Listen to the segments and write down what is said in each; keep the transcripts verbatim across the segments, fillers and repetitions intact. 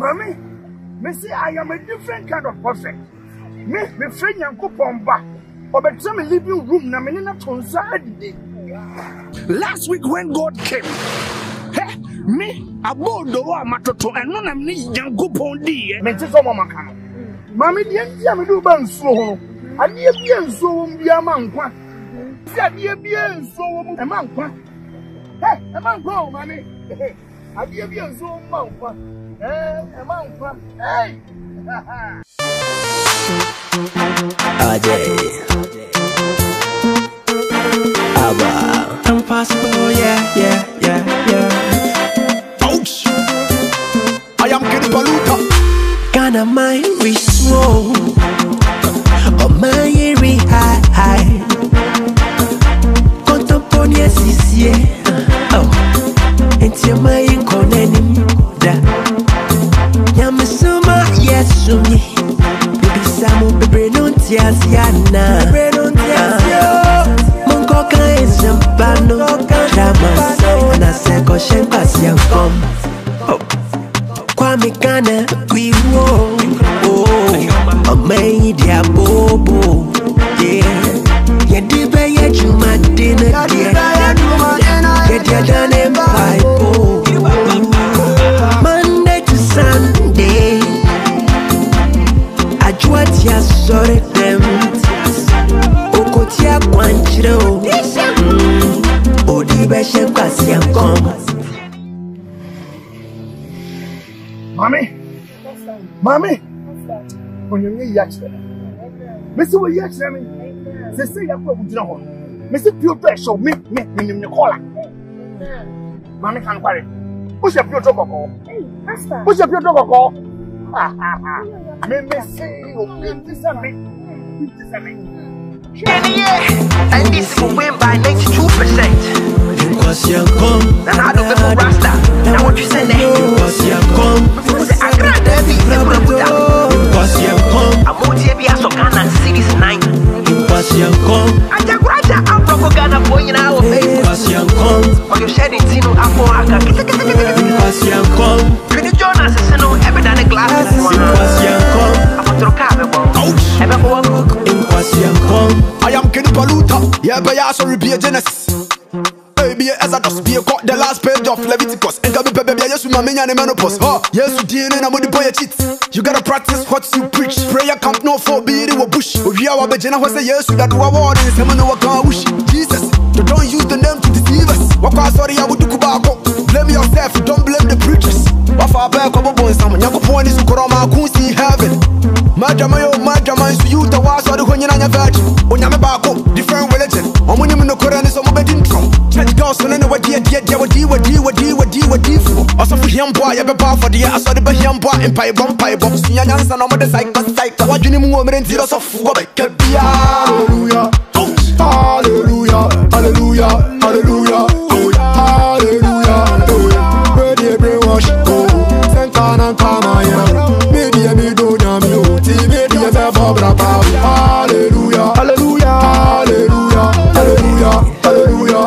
Mommy, me say I am a different kind of prophet. Me, me friend Nyankopon ba. Obetra me living room na me na tonzadi. Last week when God came, hey, me abodo wa matoto eno na me Nyankopon di. Me ti so mama kan. Mommy die ntia me do ba nsuo ho. Ade bia nsuo wo bia ma nkwa. Si ade bia nsuo wo e ma nkwa. Hey, e ma nkwa, mommy. Ade bia nsuo wo ma nkwa. Eh, e ma nkwa. Hey. Ajay Abba Impossible, yeah, yeah, yeah, yeah. Ouch! I am King Palutaofficial. Ghana my we slow, oh my we high high. Contemporaneous is yeah. Oh, into my connenim da. Yamasuma yes sumi. Baby Samu baby non tiasiana. Baby non tiasio. Monko kan esampano. Drama say na se ko Nkwasia Nkom. Oh. Kwame Ghana we wo. Oh. A me dia bobo. Yeah. Ye di be ye juma dinner. Yeah. Ye dia dane Bible. Monday to Sunday. Ajwatia sorry them. Okotia kwanchiro. Odi be Nkwasia Nkom. Mommy. Mommy. When you need yachre. Mister we yachre me. Say say ya ko bujina ho. Mister pure pressure me me me me call. Mommy can quarry. Push your pure koko. Hey, Pastor. Push your pure koko. Ha ha ha. Me me say o fifty seven. fifty seven. Yeah, and this will win by ninety-two percent. Nkwasia Nkom. And I don't know Rasta. Now what you say there? Nkwasia Nkom. Because I grant every Nkwasia Nkom. I'm on T V as Ghana series nine. Nkwasia Nkom. I just graduate out from Ghana for you now. Nkwasia Nkom. Or you shedding Tino Apple Aka. Nkwasia Nkom. Can you join us? No, every day the glasses. Nkwasia Nkom. I'm a trocabe. Nkwasia Nkom. I am King Palutaofficial. Yeah, but I sorry be a Genesis. Be as I just be a cut the last page of Leviticus. And come baby, yes, my minion and menopause. Oh, yes, you did and I'm with the boy cheat. You gotta practice what you preach. Prayer camp no for be it bush. We are our Bejana was a yes, that do a war in the no can wish. Jesus, you don't use the name to deceive us. What was sorry, I would do Kubako. Blame yourself, don't blame the preachers. What for a back of a boy, some young point is Kurama, who's in heaven. Majamayo, Majama is you the was or the Honyan virgin. When I'm about different religion. I'm when you know Koran is on my bedroom. Church girls, so then what dear, dear, dear, what dear, what dear, what dear, what dear, what dear for. Also for him, boy, I be power for the I saw the Bahian boy and pie bomb, pie bomb. See, I answer no more the cycle, cycle. What you need more than zero of what I can be. Hallelujah, hallelujah, hallelujah, hallelujah, hallelujah. Ready, brainwash, oh, Santana, Kama, maybe I may do Namio, maybe I have a brapa. Hallelujah, hallelujah, hallelujah, hallelujah, hallelujah.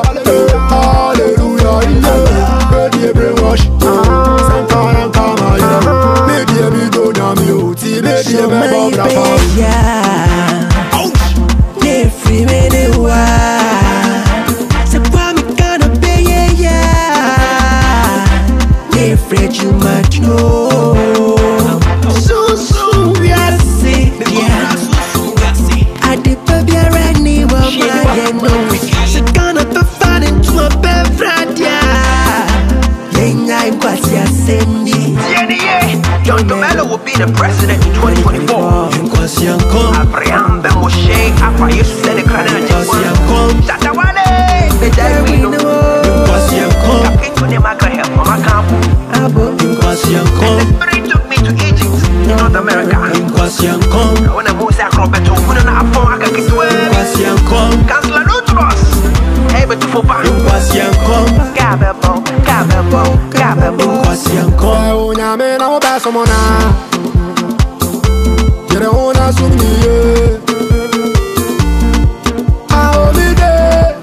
The president in twenty twenty-four. Nkwasia Nkom. Abraham Bemoshe, Apa Yesu sene kana Nkwasia Nkom. Tatawale, the day we know. Nkwasia Nkom. Kapingu ne magrahe, mama kampu. Nkwasia Nkom. The spirit took me to Egypt, in North America. Nkwasia Nkom. When I was at Roberto, when I found I could do it. Nkwasia Nkom. Councilor Lutros. Able to fopa. Nkwasia Nkom. Gabebo, Gabebo, Gabebo. Nkwasia Nkom. Onyame na oba somona. Jere ona sumniye. Aobide.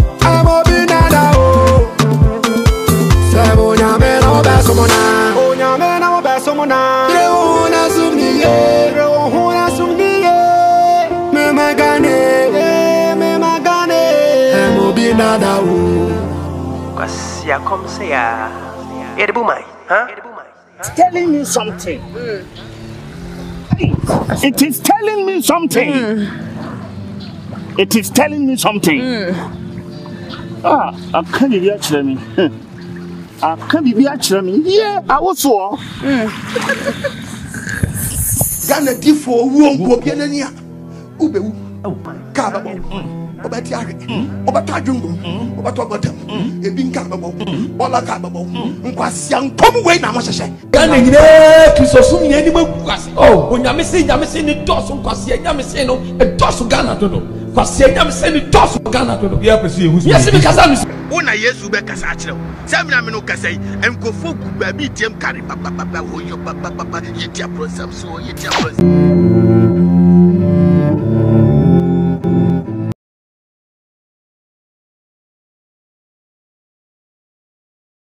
Amobina da o. Se onyame na oba somona. Mama na besomona. Reona sumniye, reona sumniye. Me magane, me magane. Mo binada u. Nkwasia Nkom Kaykay. Edibumai, huh? It's telling me something. Mm. It is telling me something. Mm. It is telling me something. Mm. Ah, I can't be actually me. I can't be actually me. Yeah, I was so. Gana diffo won go bianania. Ube u. Kaba bo. Obati are. Obata dwungu. Obato godam. Ebi nka babo. Ola ka babo. Nkwasia Nkom we na mo hyehye. Gana nyine Krisosum nye ni makwase. Oh, onyame se nyame se ni doso Nkwasia nyame se no e doso Ghana dodo. Nkwasia nyame se ni doso Ghana dodo. Ya pese ehu. Yes me kasa mi. Una Yesu be kasa akire. Samina me no kasa yi. Enkofo gu ba bi tiem kare papa papa hoyo papa papa yetia prosam so yetia prosam.